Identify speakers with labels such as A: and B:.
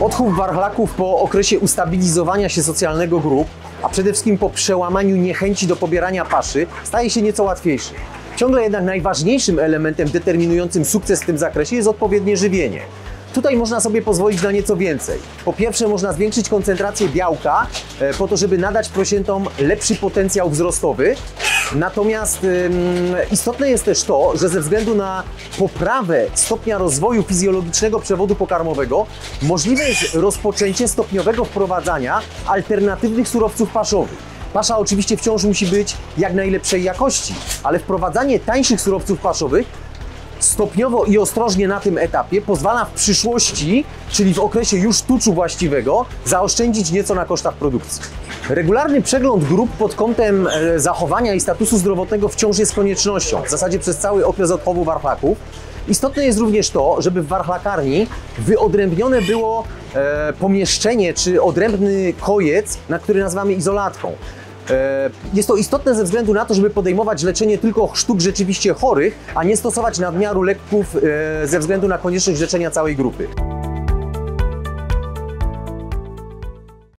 A: Odchów warchlaków po okresie ustabilizowania się socjalnego grup, a przede wszystkim po przełamaniu niechęci do pobierania paszy, staje się nieco łatwiejszy. Ciągle jednak najważniejszym elementem determinującym sukces w tym zakresie jest odpowiednie żywienie. Tutaj można sobie pozwolić na nieco więcej. Po pierwsze, można zwiększyć koncentrację białka po to, żeby nadać prosiętom lepszy potencjał wzrostowy. Natomiast istotne jest też to, że ze względu na poprawę stopnia rozwoju fizjologicznego przewodu pokarmowego możliwe jest rozpoczęcie stopniowego wprowadzania alternatywnych surowców paszowych. Pasza oczywiście wciąż musi być jak najlepszej jakości, ale wprowadzanie tańszych surowców paszowych stopniowo i ostrożnie na tym etapie pozwala w przyszłości, czyli w okresie już tuczu właściwego, zaoszczędzić nieco na kosztach produkcji. Regularny przegląd grup pod kątem zachowania i statusu zdrowotnego wciąż jest koniecznością, w zasadzie przez cały okres odchowu warchlaków. Istotne jest również to, żeby w warchlakarni wyodrębnione było pomieszczenie czy odrębny kojec, na który nazywamy izolatką. Jest to istotne ze względu na to, żeby podejmować leczenie tylko sztuk rzeczywiście chorych, a nie stosować nadmiaru leków ze względu na konieczność leczenia całej grupy.